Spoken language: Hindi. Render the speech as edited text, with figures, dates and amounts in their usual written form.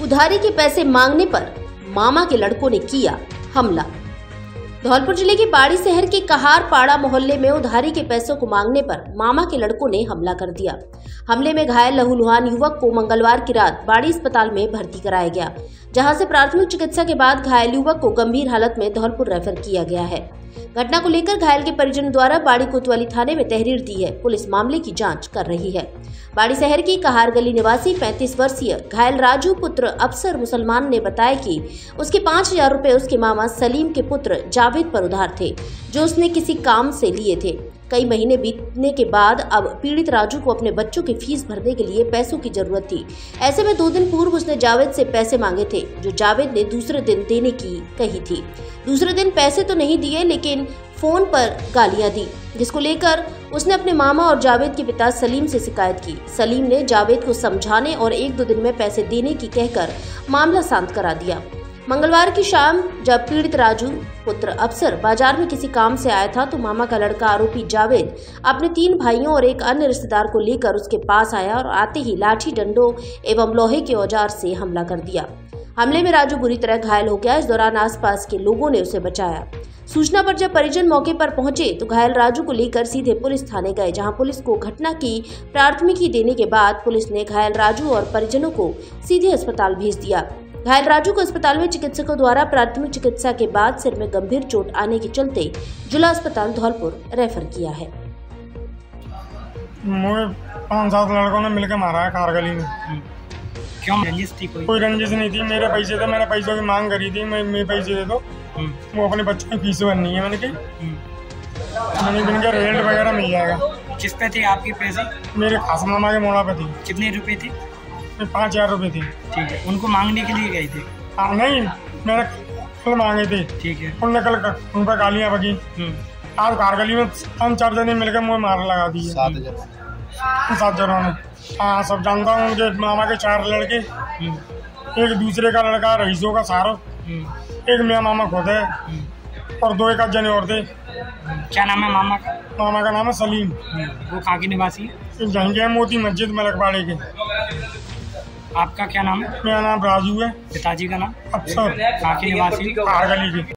उधारी के पैसे मांगने पर मामा के लड़कों ने किया हमला। धौलपुर जिले के बाड़ी शहर के कहार पाड़ा मोहल्ले में उधारी के पैसों को मांगने पर मामा के लड़कों ने हमला कर दिया। हमले में घायल लहूलुहान युवक को मंगलवार की रात बाड़ी अस्पताल में भर्ती कराया गया, जहां से प्राथमिक चिकित्सा के बाद घायल युवक को गंभीर हालत में धौलपुर रेफर किया गया है। घटना को लेकर घायल के परिजनों द्वारा बाड़ी कोतवाली थाने में तहरीर दी है। पुलिस मामले की जांच कर रही है। बाड़ी शहर की कहार गली निवासी 35 वर्षीय घायल राजू पुत्र अफसर मुसलमान ने बताया कि उसके 5000 रुपए उसके मामा सलीम के पुत्र जावेद पर उधार थे, जो उसने किसी काम से लिए थे। कई महीने बीतने के बाद अब पीड़ित राजू को अपने बच्चों की फीस भरने के लिए पैसों की जरूरत थी। ऐसे में 2 दिन पूर्व उसने जावेद से पैसे मांगे थे, जो जावेद ने दूसरे दिन देने की कही थी। दूसरे दिन पैसे तो नहीं दिए, लेकिन फोन पर गालियां दी, जिसको लेकर उसने अपने मामा और जावेद के पिता सलीम से शिकायत की। सलीम ने जावेद को समझाने और 1-2 दिन में पैसे देने की कहकर मामला शांत करा दिया। मंगलवार की शाम जब पीड़ित राजू पुत्र अफसर बाजार में किसी काम से आया था, तो मामा का लड़का आरोपी जावेद अपने 3 भाइयों और एक अन्य रिश्तेदार को लेकर उसके पास आया और आते ही लाठी डंडों एवं लोहे के औजार से हमला कर दिया। हमले में राजू बुरी तरह घायल हो गया। इस दौरान आसपास के लोगों ने उसे बचाया। सूचना पर जब परिजन मौके पर पहुंचे तो घायल राजू को लेकर सीधे पुलिस थाने गए, जहां पुलिस को घटना की प्राथमिकी देने के बाद पुलिस ने घायल राजू और परिजनों को सीधे अस्पताल भेज दिया। घायल राजू को अस्पताल में चिकित्सकों द्वारा प्राथमिक चिकित्सा के बाद सिर में गंभीर चोट आने के चलते जिला अस्पताल धौलपुर रेफर किया है। मुझे 5-7 लड़कों ने मिलकर मारा है कहार गली में। क्यों रंजिश थी? कोई रंजिश नहीं थी। मेरे पैसे थे, मैंने पैसों की मांग करी थी। मैं पैसे दे दो, वो अपने बच्चों की फीस भरनी है। मैंने दिन का रेंट वगैरह मिल जाएगा। किस पे थे आपके पैसे? मेरे खास मामा के मोड़ा पे थी। कितने रुपए थे? 5000 रुपए थे। ठीक है, उनको मांगने के लिए गए थे? हाँ, नहीं, मैंने कल मांगे थे। ठीक है, उनने कल उन पर गालियाँ बकी। आज कहार गली में 5-4 जने मिलकर मुझे मार लगा दी। 7 जनों ने। हाँ, सब जानता हूँ। उनके मामा के 4 लड़के, एक दूसरे का लड़का रईसों का सारो, एक मेरा मामा खुद है और 2 एक जने और थे। क्या नाम है मामा का? मामा का नाम है सलीम। वो कहाँ की निवासी है? जहाँ मोती मस्जिद मलकबाड़े के। आपका क्या नाम है? मेरा नाम राजू है। पिताजी का नाम? अफसर। कहाँ की निवासी? कहार गली के।